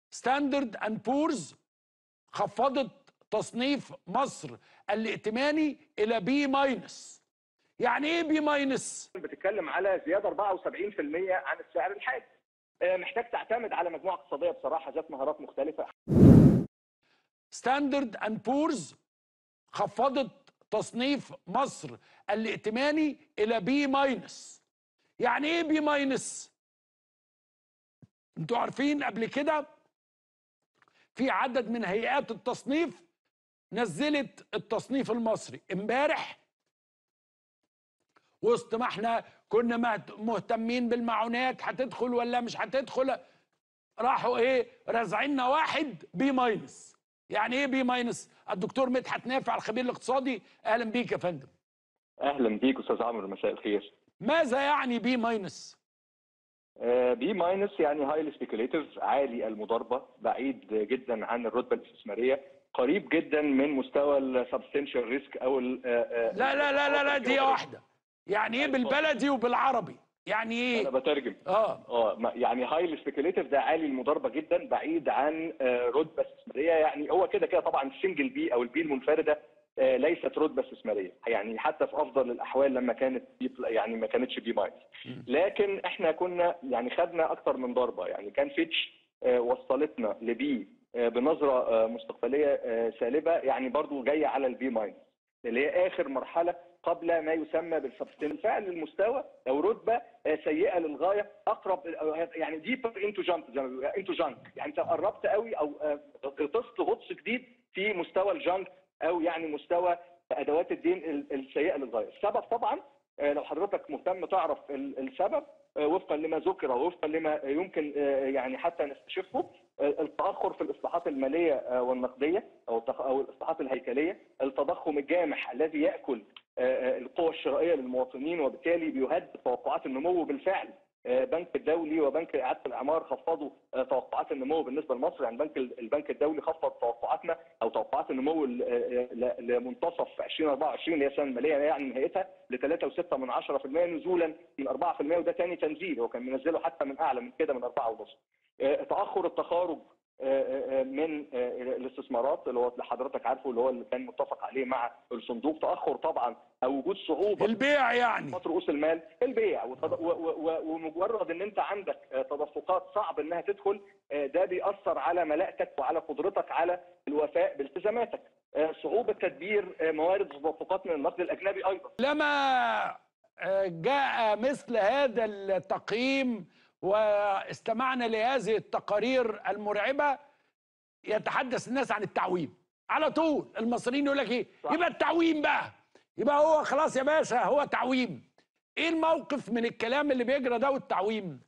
ستاندرد اند بورز خفضت تصنيف مصر الائتماني الى بي ماينس. يعني ايه بي ماينس؟ بتتكلم على زياده 74% عن السعر الحالي. محتاج تعتمد على مجموعه اقتصاديه بصراحه ذات مهارات مختلفه. ستاندرد اند بورز خفضت تصنيف مصر الائتماني الى بي ماينس. يعني ايه بي ماينس؟ انتوا عارفين قبل كده في عدد من هيئات التصنيف نزلت التصنيف المصري امبارح، وسط ما احنا كنا مهتمين بالمعونات هتدخل ولا مش هتدخل، راحوا ايه رازعيننا واحد بي ماينس. يعني ايه بي ماينس؟ الدكتور مدحت نافع الخبير الاقتصادي، اهلا بيك يا فندم. اهلا بيك استاذ عمرو، مساء الخير. ماذا يعني بي ماينس؟ بي ماينس يعني هايلي سبيكوليتيف، عالي المضاربه، بعيد جدا عن الرتبه الاستثماريه، قريب جدا من مستوى السبستنشال ريسك او لا لا لا لا لا دي واحده. يعني ايه بالبلدي وبالعربي؟ يعني ايه؟ انا بترجم. يعني هايلي سبيكوليتيف ده عالي المضاربه جدا، بعيد عن رتبه استثماريه. يعني هو كده كده طبعا السنجل بي او البي المنفرده ليست رتبه استثماريه، يعني حتى في افضل الاحوال لما كانت يعني ما كانتش بي ماينس. لكن احنا كنا يعني خدنا اكتر من ضربه، يعني كان فيتش وصلتنا لبي بنظره مستقبليه سالبه، يعني برضو جايه على البي ماينس اللي هي اخر مرحله قبل ما يسمى بالسبستين. فعل المستوى او رتبه سيئه للغايه، اقرب يعني ديبر انتو جامب، زي ما بيقولوا انتو جانك، يعني انت قربت قوي او غطست غطس جديد في مستوى الجانك، او يعني مستوى ادوات الدين السيئه للغايه. السبب طبعا لو حضرتك مهتم تعرف السبب وفقا لما ذكر ووفقا لما يمكن يعني حتى نستشفه، التاخر في الاصلاحات الماليه والنقديه او الاصلاحات الهيكليه، التضخم الجامح الذي ياكل القوى الشرائيه للمواطنين وبالتالي بيهدد توقعات النمو. بالفعل بنك الدولي وبنك اعاده الاعمار خفضوا توقعات النمو بالنسبه لمصر، يعني البنك الدولي خفض توقعاتنا او توقعات النمو لمنتصف 2024 اللي هي السنه الماليه يعني نهايتها ل 3.6% نزولا من 4%، وده ثاني تنزيل، هو كان منزله حتى من اعلى من كده من 4.5. تاخر التخارج من الاستثمارات اللي هو اللي حضرتك عارفه اللي هو اللي كان متفق عليه مع الصندوق، تاخر طبعا او وجود صعوبه البيع، يعني رؤوس المال، البيع، ومجرد ان انت عندك تدفقات صعب انها تدخل، ده بيأثر على ملاءتك وعلى قدرتك على الوفاء بالتزاماتك. صعوبه تدبير موارد تدفقات من النقد الاجنبي ايضا. لما جاء مثل هذا التقييم واستمعنا لهذه التقارير المرعبة، يتحدث الناس عن التعويم على طول. المصريين يقول لك ايه؟ صح. يبقى التعويم بقى، يبقى هو خلاص يا باشا هو تعويم. ايه الموقف من الكلام اللي بيجرى ده والتعويم؟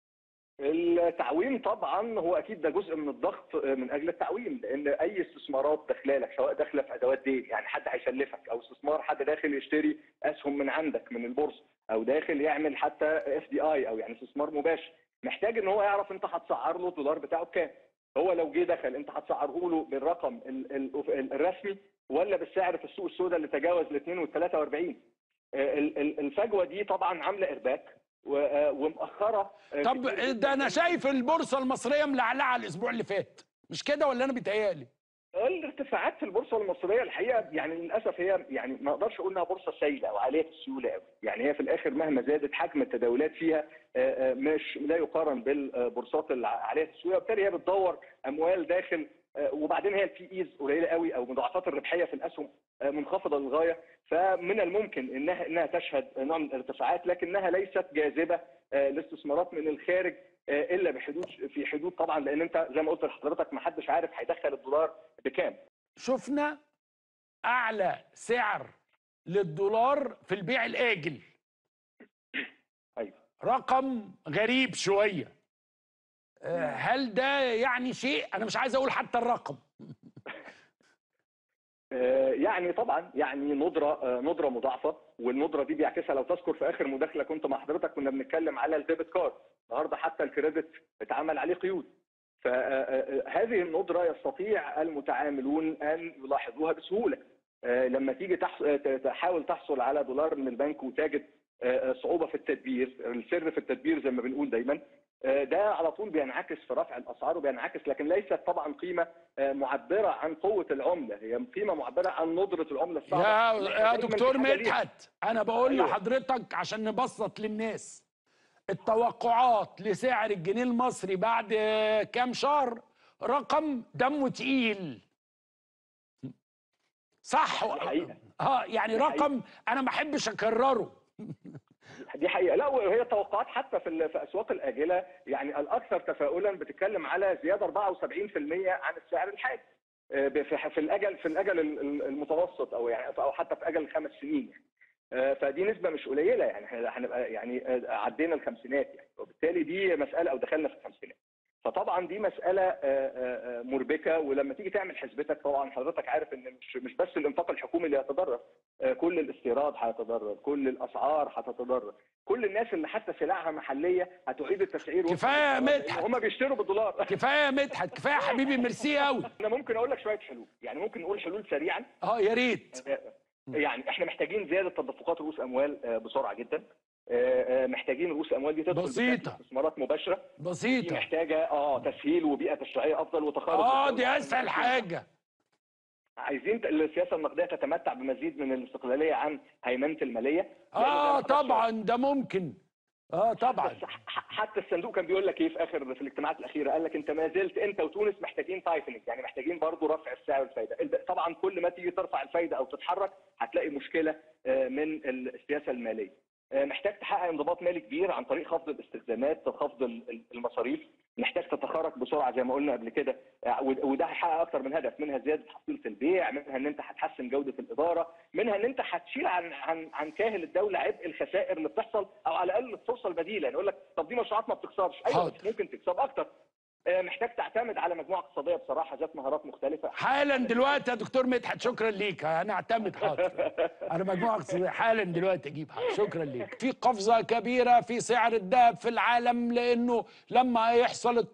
التعويم طبعا هو اكيد ده جزء من الضغط من اجل التعويم، لان اي استثمارات داخله لك سواء داخله في ادوات دين، يعني حد هيسلفك، او استثمار حد داخل يشتري اسهم من عندك من البورصه، او داخل يعمل حتى اف دي اي او يعني استثمار مباشر، محتاج ان هو يعرف انت هتسعر له الدولار بتاعه بكام. هو لو جه دخل انت هتسعره له بالرقم الرسمي ولا بالسعر في السوق السوداء اللي تجاوز ال 2 وال 43. الفجوه دي طبعا عامله ارباك ومؤخره. طب ده انا شايف البورصه المصريه ملعلعه الاسبوع اللي فات، مش كده ولا انا بيتهيألي؟ الارتفاعات في البورصه المصريه الحقيقه يعني للاسف هي يعني ما اقدرش اقول انها بورصه سائله او عاليه السيوله قوي، يعني هي في الاخر مهما زادت حجم التداولات فيها مش لا يقارن بالبورصات عاليه السيوله، وبالتالي هي بتدور اموال داخل، وبعدين هي البي ايز قليله قوي او مضاعفات الربحيه في الاسهم منخفضه للغايه، فمن الممكن انها تشهد نوع من الارتفاعات، لكنها ليست جاذبه لاستثمارات من الخارج الا في حدود طبعا، لان انت زي ما قلت لحضرتك ما حدش عارف هيدخل الدولار بكام. شفنا اعلى سعر للدولار في البيع الاجل. ايوه، رقم غريب شويه. هل ده يعني شيء؟ انا مش عايز اقول حتى الرقم. يعني طبعا يعني ندره مضاعفه، والندره دي بيعكسها لو تذكر في اخر مداخله كنت مع حضرتك كنا بنتكلم على الديبت كارد، النهارده حتى الكريدت اتعمل عليه قيود. فهذه الندره يستطيع المتعاملون ان يلاحظوها بسهوله. لما تيجي تحاول تحصل على دولار من البنك وتجد صعوبه في التدبير، السر في التدبير زي ما بنقول دايما، ده على طول بينعكس في رفع الاسعار وبينعكس، لكن ليست طبعا قيمه معبره عن قوه العمله، هي قيمه معبره عن ندره العمله الصعبه. يا دكتور مدحت، انا بقول أيوة. لحضرتك عشان نبسط للناس، التوقعات لسعر الجنيه المصري بعد كام شهر رقم دمه تقيل، صح؟ دي حقيقه. يعني دي رقم حقيقة. انا ما احبش اكرره. دي حقيقه. لا، وهي التوقعات حتى في اسواق الاجله يعني الاكثر تفاؤلا بتتكلم على زياده 74% عن السعر الحالي في الاجل المتوسط، او حتى في اجل 5 سنين يعني. فدي نسبه مش قليله، يعني هنبقى يعني عدينا الخمسينات يعني، وبالتالي دي مساله، او دخلنا في الخمسينات. فطبعا دي مساله مربكه. ولما تيجي تعمل حسبتك، طبعا حضرتك عارف ان مش بس الانفاق الحكومي اللي هيتضرر، كل الاستيراد هيتضرر، كل الاسعار هتتضرر، كل الناس اللي حتى سلعها محليه هتعيد التسعير. كفايه يا مدحت، هم بيشتروا بالدولار. كفايه يا مدحت، كفايه يا حبيبي، ميرسي قوي. انا ممكن اقول لك شويه حلول، يعني ممكن نقول حلول سريعا. يا ريت. يعني احنا محتاجين زياده تدفقات رؤوس اموال بسرعه جدا. محتاجين رؤوس اموال دي تدخل بسيطه، استثمارات مباشره بسيطه، دي محتاجه تسهيل وبيئه تشريعيه افضل وتخارج. دي اسهل حاجه. عايزين السياسه النقديه تتمتع بمزيد من الاستقلاليه عن هيمنه الماليه. طبعا ده ممكن. طبعا. حتى الصندوق كان بيقول لك ايه في الاجتماعات الاخيره، قال لك انت ما زلت انت وتونس محتاجين تايتنج، يعني محتاجين برضه رفع السعر والفايده. طبعا كل ما تيجي ترفع الفايده او تتحرك هتلاقي مشكله من السياسه الماليه. محتاج تحقق انضباط مالي كبير عن طريق خفض الاستخدامات وخفض المصاريف. محتاج تتخارج بسرعه زي ما قلنا قبل كده، وده هيحقق اكتر من هدف، منها زياده حصيله البيع، منها ان انت هتحسن جوده الاداره، منها ان انت هتشيل عن كاهل الدوله عبء الخسائر اللي بتحصل، او على الاقل الفرصه البديله. يعني يقول لك طب دي مشروعات ما بتخسرش، ايوه بس ممكن تكسب اكتر. محتاج تعتمد على مجموعه اقتصاديه بصراحه ذات مهارات مختلفه. حالا دلوقتي يا دكتور مدحت، شكرا ليك، انا اعتمد حاضر على مجموعه اقتصاديه حالا دلوقتي اجيب حاضر. شكرا ليك. في قفزه كبيره في سعر الذهب في العالم، لانه لما يحصل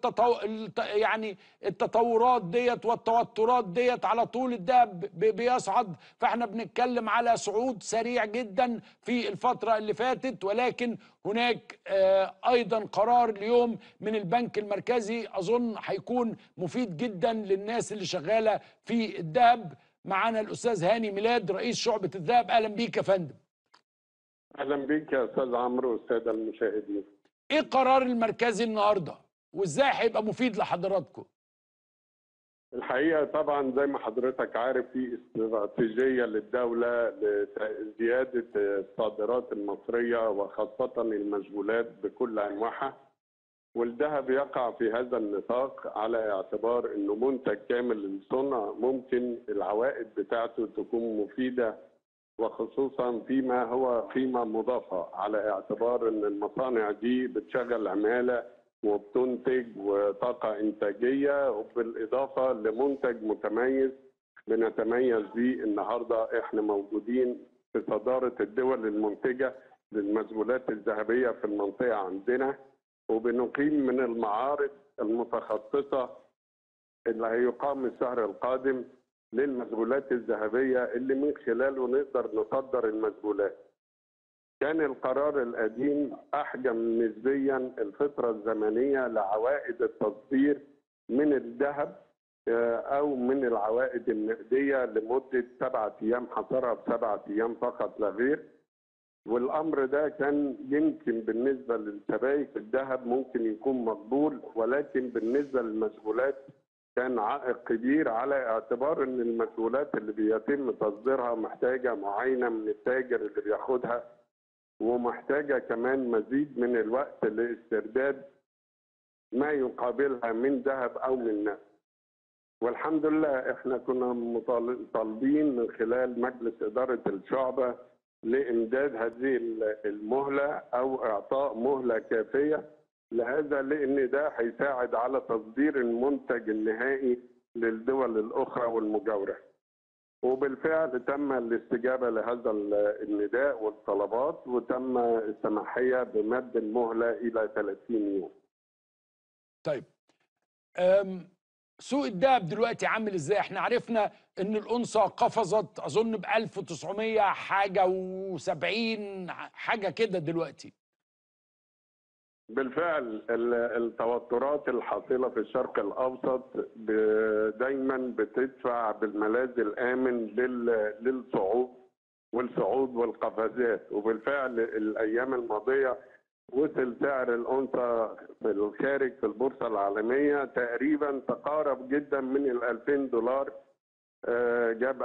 يعني التطورات ديت والتوترات ديت على طول الذهب بيصعد. فاحنا بنتكلم على صعود سريع جدا في الفتره اللي فاتت، ولكن هناك ايضا قرار اليوم من البنك المركزي اظن هيكون مفيد جدا للناس اللي شغاله في الذهب. معانا الاستاذ هاني ميلاد رئيس شعبه الذهب. اهلا بيك يا فندم. اهلا بيك يا استاذ عمرو والساده المشاهدين. ايه قرار المركزي النهارده وازاي هيبقى مفيد لحضراتكم؟ الحقيقه طبعا زي ما حضرتك عارف في استراتيجيه للدوله لزياده الصادرات المصريه وخاصه المشغولات بكل انواعها، والذهب يقع في هذا النطاق على اعتبار انه منتج كامل الصنع ممكن العوائد بتاعته تكون مفيده، وخصوصا فيما هو قيمه مضافه، على اعتبار ان المصانع دي بتشغل عماله وبتنتج وطاقه انتاجيه، وبالاضافه لمنتج متميز بنتميز بيه. النهارده احنا موجودين في صداره الدول المنتجه للمشغولات الذهبيه في المنطقه عندنا، وبنقيم من المعارض المتخصصه اللي هيقام الشهر القادم للمشغولات الذهبيه اللي من خلاله نقدر نصدر المشغولات. كان القرار القديم احجم نسبيا الفتره الزمنيه لعوائد التصدير من الذهب او من العوائد النقديه لمده 7 ايام، حصرها ب7 ايام فقط لا غير. والامر ده كان يمكن بالنسبه للسبائك الذهب ممكن يكون مقبول، ولكن بالنسبه للمشغولات كان عائق كبير، على اعتبار ان المشغولات اللي بيتم تصديرها محتاجه معاينه من التاجر اللي بياخدها، ومحتاجه كمان مزيد من الوقت لاسترداد ما يقابلها من ذهب او من نقد. والحمد لله احنا كنا طالبين من خلال مجلس اداره الشعبه لامداد هذه المهله او اعطاء مهله كافيه لهذا، لان ده هيساعد على تصدير المنتج النهائي للدول الاخرى والمجاوره. وبالفعل تم الاستجابه لهذا النداء والطلبات، وتم السماحيه بمد المهله الى 30 يوم. طيب سوق الذهب دلوقتي عامل ازاي؟ احنا عرفنا ان الأونصة قفزت اظن ب 1900 حاجه و70 حاجه كده دلوقتي. بالفعل التوترات الحاصلة في الشرق الأوسط دايما بتدفع بالملاذ الآمن للصعود والقفزات. وبالفعل الأيام الماضية وصل سعر الأونصة في الخارج في البورصة العالمية تقريبا تقارب جدا من ال 2000 دولار، جاب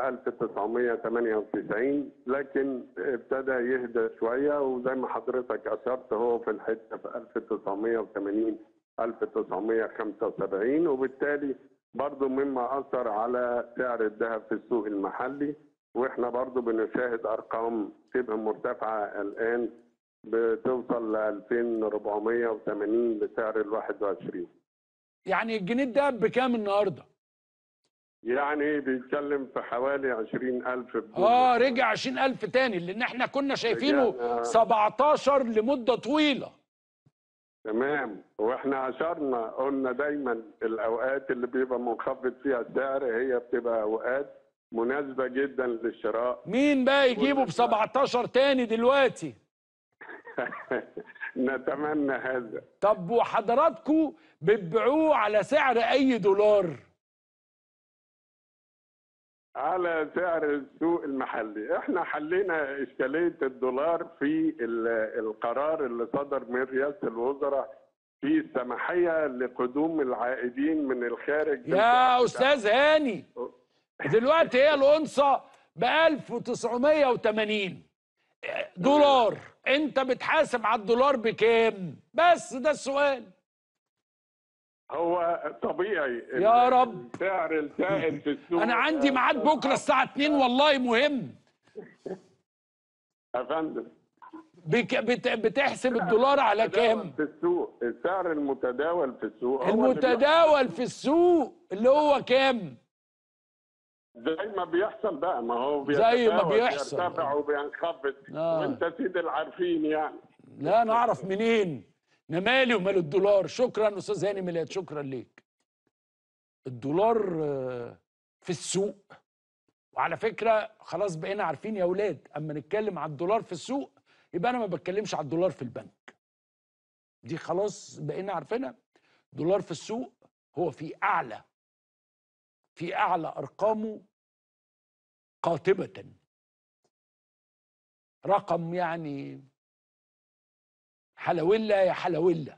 1998، لكن ابتدى يهدى شويه، وزي ما حضرتك اشرت هو في الحته في 1980 1975، وبالتالي برضه مما اثر على سعر الذهب في السوق المحلي. واحنا برضه بنشاهد ارقام شبه مرتفعه الان بتوصل ل 2480 لسعر ال 21. يعني الجنيه الدهب بكام النهارده؟ يعني بيتكلم في حوالي 20,000 رجع 20,000 تاني، لان احنا كنا شايفينه 17 لمده طويله. تمام. واحنا اشرنا قلنا دايما الاوقات اللي بيبقى منخفض فيها السعر هي بتبقى اوقات مناسبه جدا للشراء. مين بقى يجيبه ب 17 تاني دلوقتي؟ نتمنى هذا. طب وحضراتكم بتبيعوه على سعر اي دولار؟ على سعر السوق المحلي. احنا حلينا اشكاليه الدولار في القرار اللي صدر من رئاسه الوزراء في السماحيه لقدوم العائدين من الخارج. يا استاذ هاني، دلوقتي هي الأونصة ب 1980 دولار، انت بتحاسب على الدولار بكام؟ بس ده السؤال. هو طبيعي يا رب السعر السائل في السوق. انا عندي ميعاد بكره الساعه 2 والله مهم يا فندم. بتحسب الدولار على كام؟ في السوق السعر المتداول في السوق المتداول في السوق اللي هو كام؟ زي ما بيحصل بقى، ما هو زي ما بيحصل بيرتفع وبينخفض. وانت سيد العارفين يعني. لا نعرف منين؟ انا مالي ومال الدولار. شكرا استاذ هاني ميلاد، شكرا ليك. الدولار في السوق، وعلى فكره خلاص بقينا عارفين يا اولاد، اما نتكلم على الدولار في السوق يبقى انا ما بتكلمش على الدولار في البنك. دي خلاص بقينا عارفينها. دولار في السوق هو في اعلى ارقامه قاطبه. رقم يعني حلوله يا حلوله،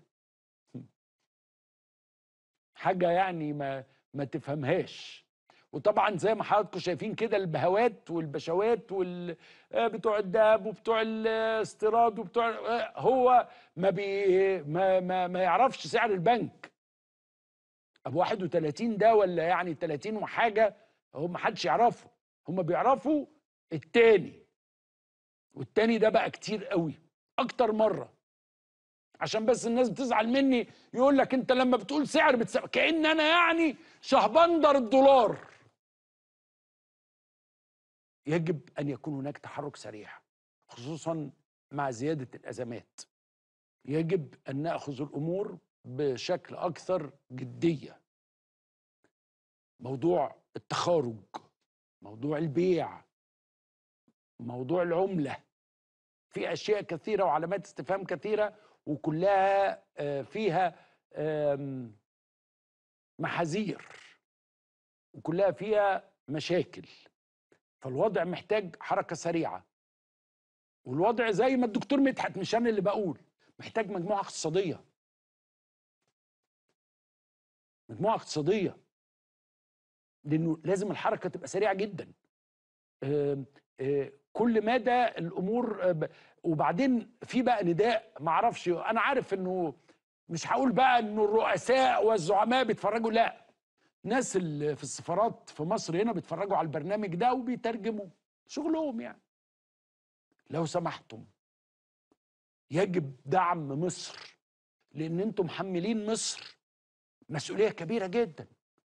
حاجه يعني ما تفهمهاش. وطبعا زي ما حضراتكم شايفين كده البهوات والبشوات بتوع الدهب وبتوع الاستيراد وبتوع هو ما يعرفش سعر البنك. ابو 31 ده ولا يعني 30 وحاجه، هم ما حدش يعرفه. هم بيعرفوا التاني، والتاني ده بقى كتير قوي، اكتر مره. عشان بس الناس بتزعل مني، يقول لك انت لما بتقول سعر كأن انا يعني شهبندر الدولار. يجب ان يكون هناك تحرك سريع، خصوصا مع زيادة الازمات. يجب ان ناخذ الامور بشكل اكثر جدية. موضوع التخارج، موضوع البيع، موضوع العملة، في اشياء كثيرة وعلامات استفهام كثيرة، وكلها فيها محاذير، وكلها فيها مشاكل. فالوضع محتاج حركة سريعة. والوضع زي ما الدكتور مدحت، مش أنا اللي بقول، محتاج مجموعة اقتصادية. مجموعة اقتصادية، لأنه لازم الحركة تبقى سريعة جدا. كل مدى الأمور. وبعدين في بقى نداء، معرفش، أنا عارف إنه مش هقول بقى إنه الرؤساء والزعماء بيتفرجوا، لا، ناس اللي في السفارات في مصر هنا بيتفرجوا على البرنامج ده وبيترجموا شغلهم. يعني لو سمحتم يجب دعم مصر، لان انتم محملين مصر مسؤولية كبيرة جدا.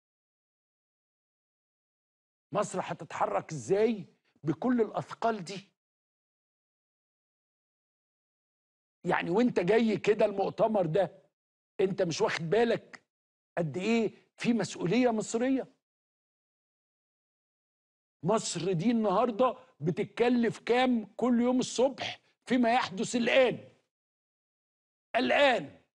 مصر هتتحرك ازاي بكل الاثقال دي؟ يعني وانت جاي كده المؤتمر ده، انت مش واخد بالك قد ايه في مسؤولية مصرية؟ مصر دي النهاردة بتتكلف كام كل يوم الصبح فيما يحدث الآن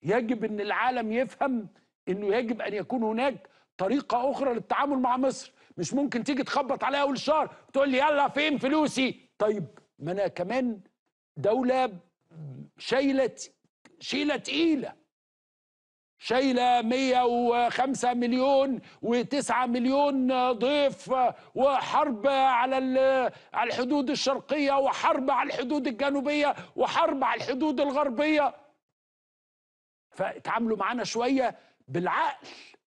يجب ان العالم يفهم انه يجب ان يكون هناك طريقه اخرى للتعامل مع مصر. مش ممكن تيجي تخبط عليها اول الشهر وتقول لي يلا فين فلوسي. طيب ما انا كمان دوله شيله تقيله، شايله 105 مليون و9 مليون ضيف، وحرب على الحدود الشرقيه، وحرب على الحدود الجنوبيه، وحرب على الحدود الغربيه. فاتعاملوا معانا شويه بالعقل.